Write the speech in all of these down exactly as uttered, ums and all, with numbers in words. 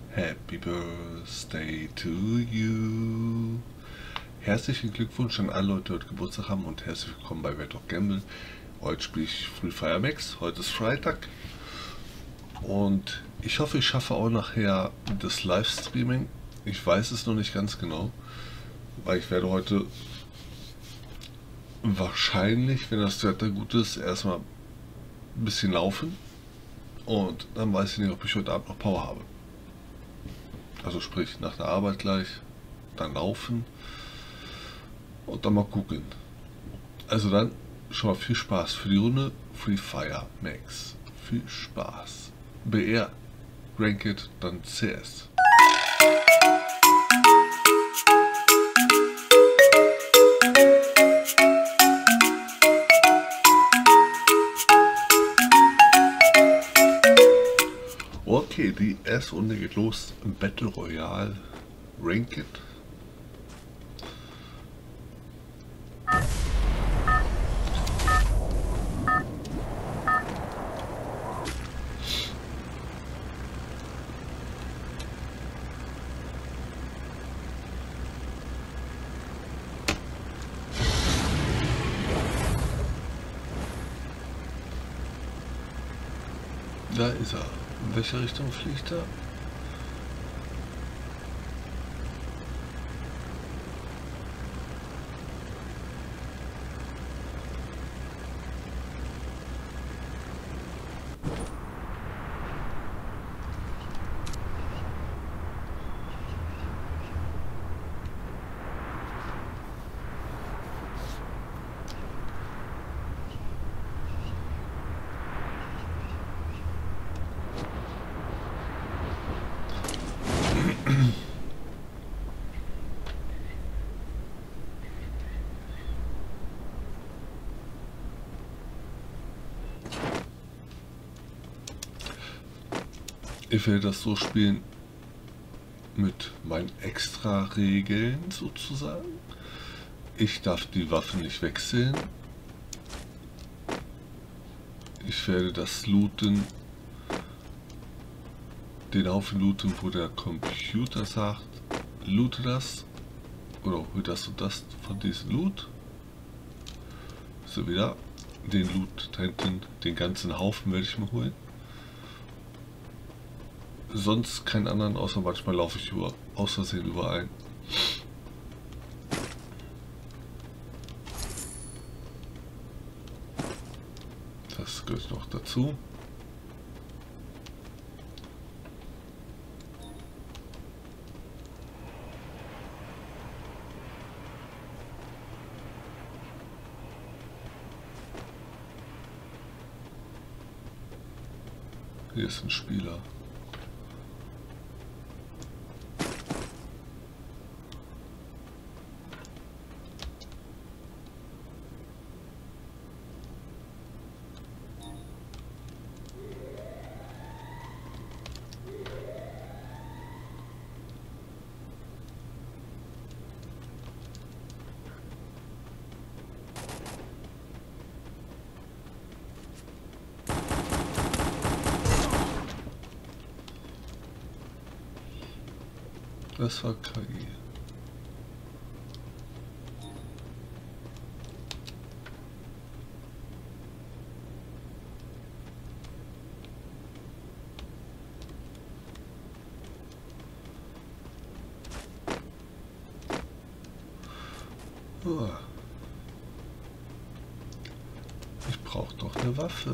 Happy Birthday to you. Herzlichen Glückwunsch an alle Leute, die heute Geburtstag haben und herzlich willkommen bei Red Dog Gamble. Heute spiele ich Free Fire Max, heute ist Freitag und ich hoffe, ich schaffe auch nachher das Livestreaming. Ich weiß es noch nicht ganz genau, weil ich werde heute wahrscheinlich, wenn das Wetter gut ist, erstmal ein bisschen laufen und dann weiß ich nicht, ob ich heute Abend noch Power habe. Also sprich, nach der Arbeit gleich, dann laufen und dann mal gucken. Also dann schon mal viel Spaß für die Runde Free Fire Max. Viel Spaß. B R, Ranked, dann C S. Okay, die erste Runde geht los. Battle Royale Ranked. Da ist er. In welche Richtung fliegt er? Ich werde das so spielen mit meinen extra Regeln sozusagen. Ich darf die Waffe nicht wechseln. Ich werde das looten, den Haufen looten, wo der Computer sagt, loote das oder hol das und das von diesem Loot. So wieder den Loot da hinten, den ganzen Haufen werde ich mir holen. Sonst keinen anderen, außer manchmal laufe ich über, aus Versehen überall. Das gehört noch dazu. Hier ist ein Spieler. Das war K I. Oh. Ich brauche doch eine Waffe.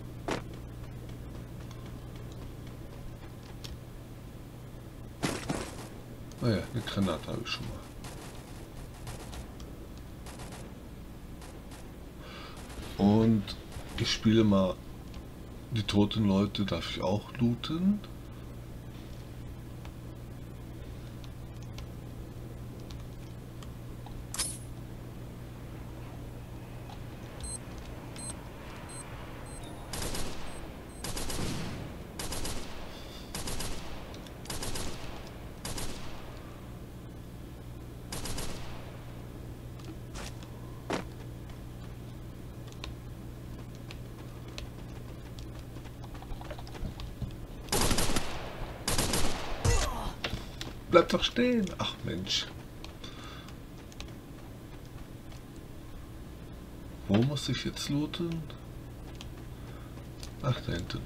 Naja, eine Granate habe ich schon mal. Und ich spiele mal die toten Leute, darf ich auch looten. Bleib doch stehen. Ach Mensch. Wo muss ich jetzt looten? Ach, da hinten.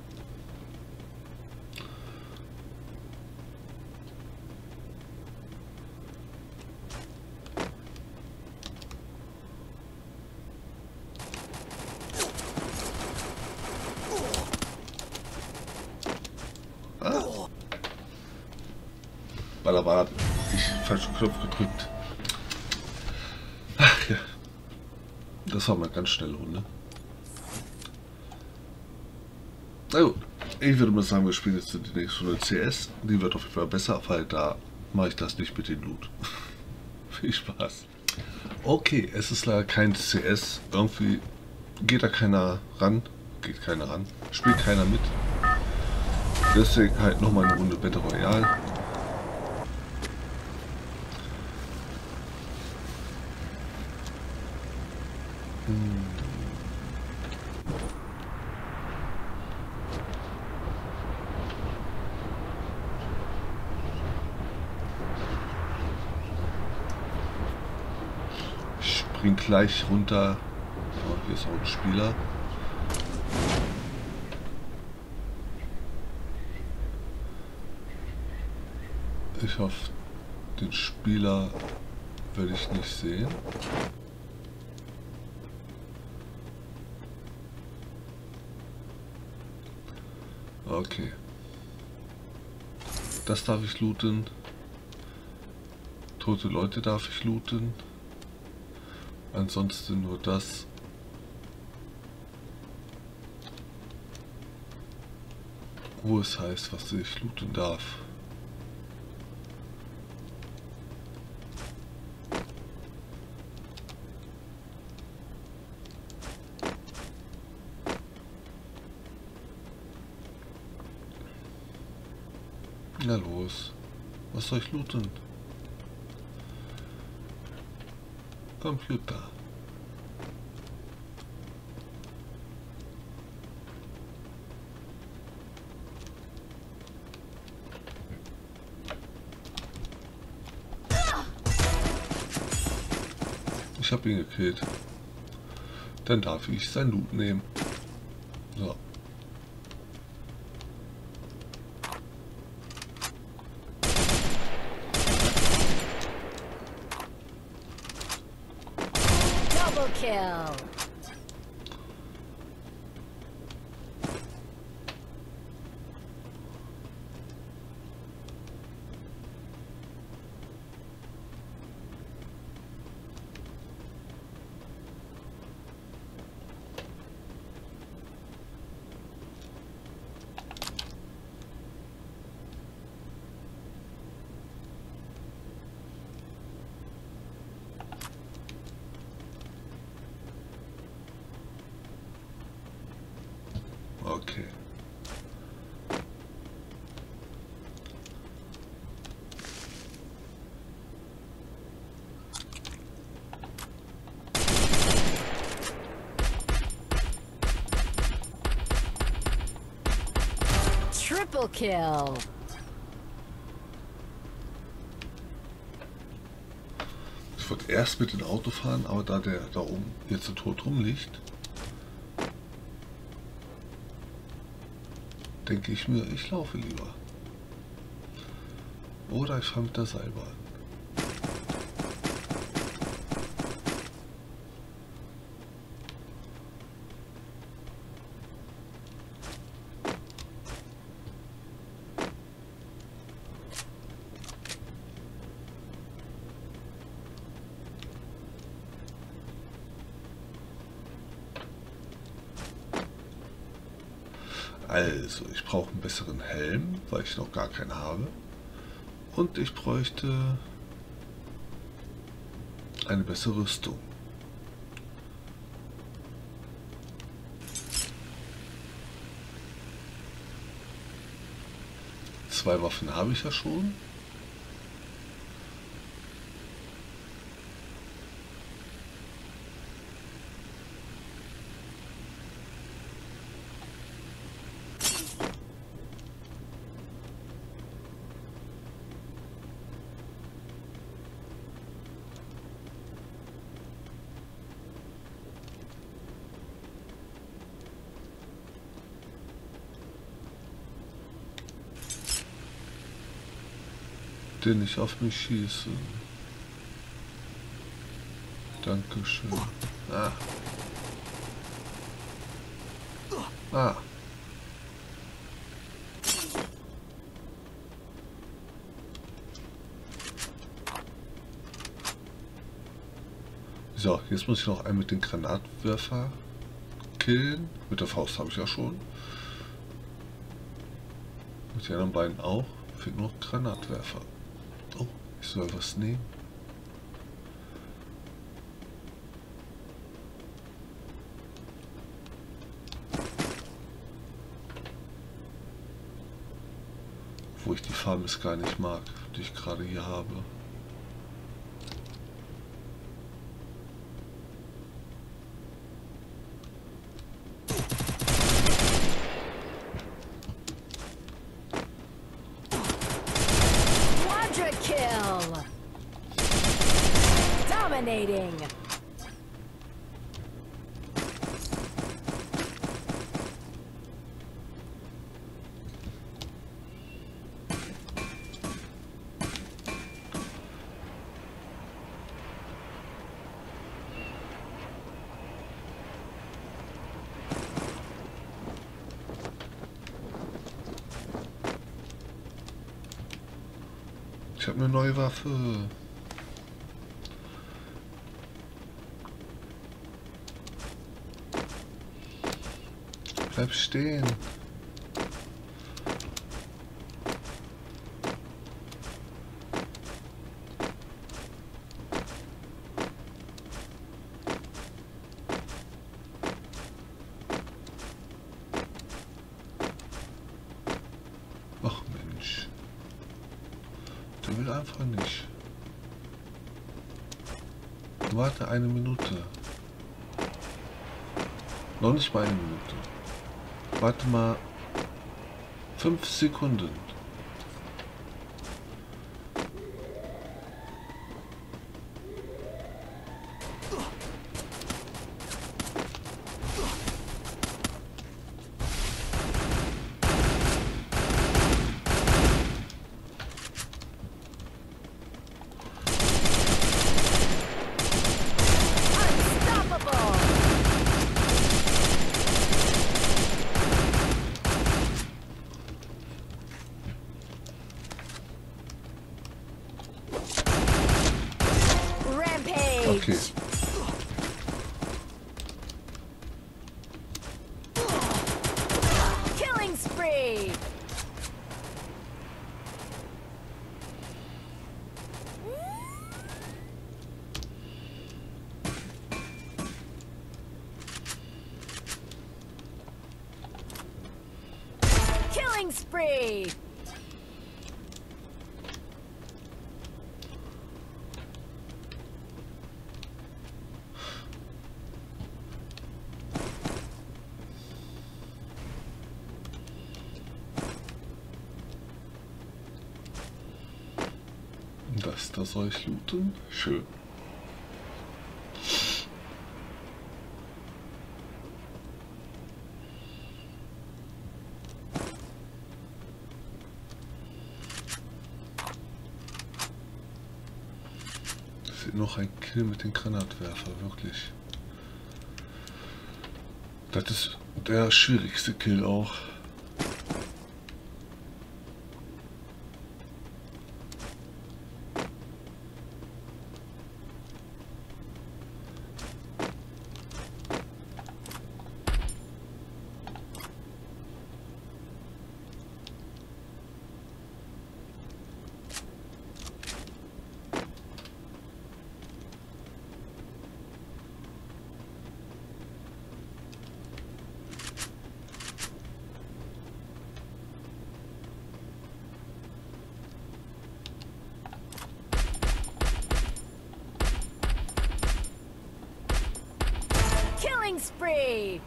Ah. Ballabad. Ich falschen Knopf gedrückt. Ach ja. Das war mal ganz schnell Runde. Na gut, ich würde mal sagen, wir spielen jetzt die nächste Runde C S. Die wird auf jeden Fall besser, weil da mache ich das nicht mit dem Loot. Viel Spaß. Okay, es ist leider kein C S. Irgendwie geht da keiner ran. Geht keiner ran. Spielt keiner mit. Deswegen halt nochmal eine Runde Battle Royale. Hm. Ich spring gleich runter. Oh, hier ist auch ein Spieler. Ich hoffe, den Spieler werde ich nicht sehen. Okay. Das darf ich looten. Tote Leute darf ich looten. Ansonsten nur das. Wo es heißt, was ich looten darf. Na los, was soll ich looten? Computer. Ich habe ihn gekillt. Dann darf ich sein Loot nehmen. So. Kill. Okay. Triple kill. Ich wollte erst mit dem Auto fahren, aber da der da oben jetzt so tot rumliegt, denke ich mir, ich laufe lieber. Oder ich fahre mit der Seilbahn. Also, ich brauche einen besseren Helm, weil ich noch gar keinen habe. Und ich bräuchte eine bessere Rüstung. Zwei Waffen habe ich ja schon. Bitte nicht auf mich schießen. Dankeschön. Ah. Ah. So, jetzt muss ich noch einen mit den Granatwerfer killen. Mit der Faust habe ich ja schon. Mit den anderen beiden auch. Fehlt nur noch Granatwerfer. Oh, ich soll was nehmen. Wo ich die Farbe es gar nicht mag, die ich gerade hier habe. Kill. Dominating. Ich habe eine neue Waffe. Bleib stehen. Ach Mensch. Der will einfach nicht. Warte eine Minute. Noch nicht mal eine Minute. Warte mal. Fünf Sekunden. Okay. Killing spree. Killing spree. Das, da soll ich looten? Schön. Das ist noch ein Kill mit dem Granatwerfer, wirklich. Das ist der schwierigste Kill auch. Killing spree.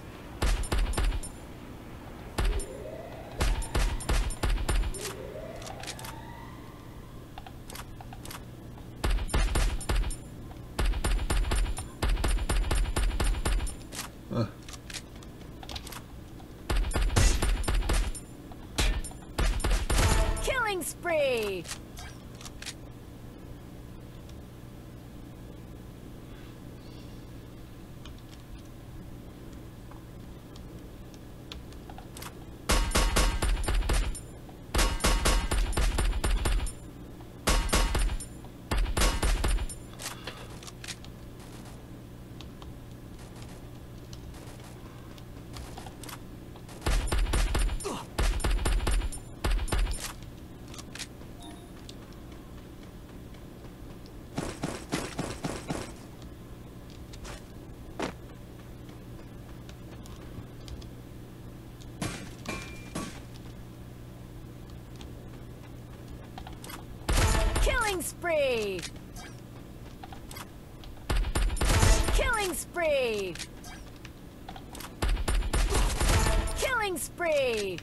Ah. Killing spree. Killing spree. Killing spree. Killing spree.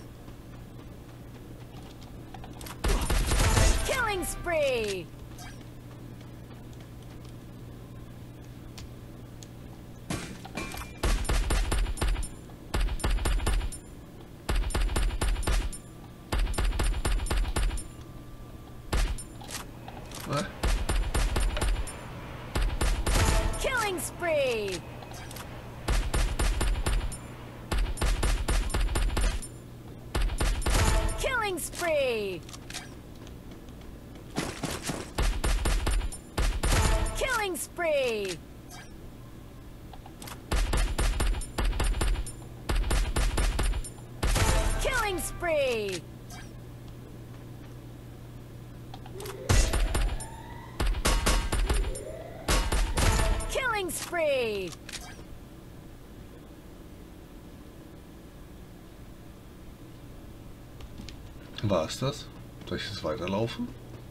Killing spree. Was? Killing spree. Killing spree. Killing spree. Killing spree. Killing spree. War es das? Soll ich jetzt weiterlaufen?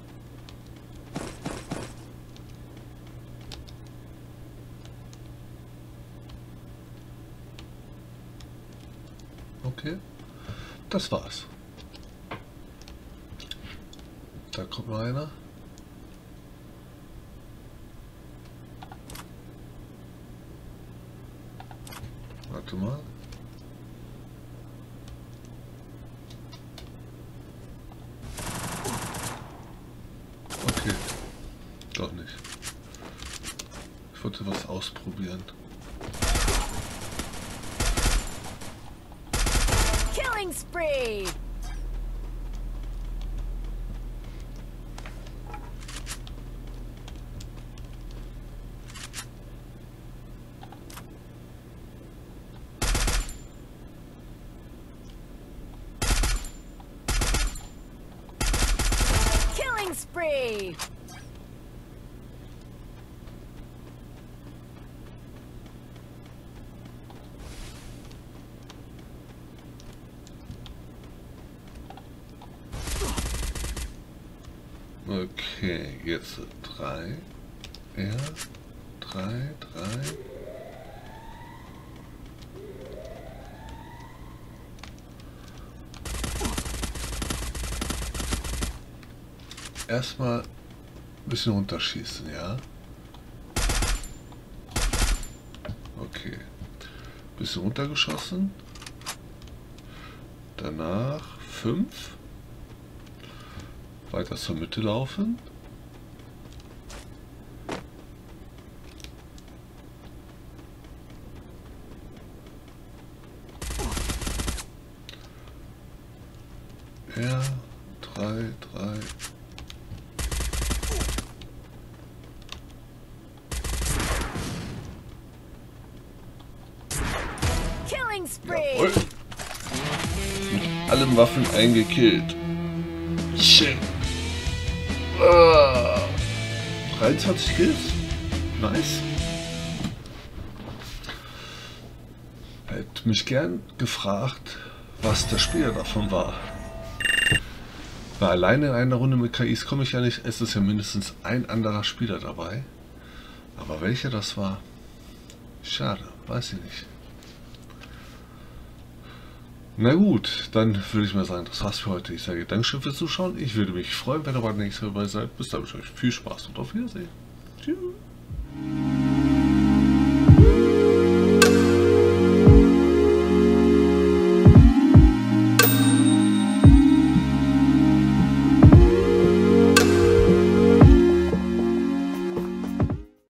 Okay, das war's. Da kommt noch einer. Warte mal. Okay, doch nicht. Ich wollte was ausprobieren. Killing spree. Killing spree. Okay, jetzt drei. R, drei, drei. Erstmal ein bisschen runterschießen, ja? Okay. Bisschen runtergeschossen. Danach fünf. Weiter zur Mitte laufen. R, drei, drei. Killing spree. Jawohl. Mit allen Waffen eingekillt. Shit. Ah. dreiundzwanzig Kills. Nice. Hätte mich gern gefragt, was der Spieler davon war. Weil alleine in einer Runde mit K Is komme ich ja nicht. Es ist ja mindestens ein anderer Spieler dabei. Aber welcher das war? Schade, weiß ich nicht. Na gut, dann würde ich mal sagen, das war's für heute. Ich sage Dankeschön fürs Zuschauen. Ich würde mich freuen, wenn ihr beim nächsten Mal dabei seid. Bis dann, wünsche ich euch viel Spaß und auf Wiedersehen. Tschüss.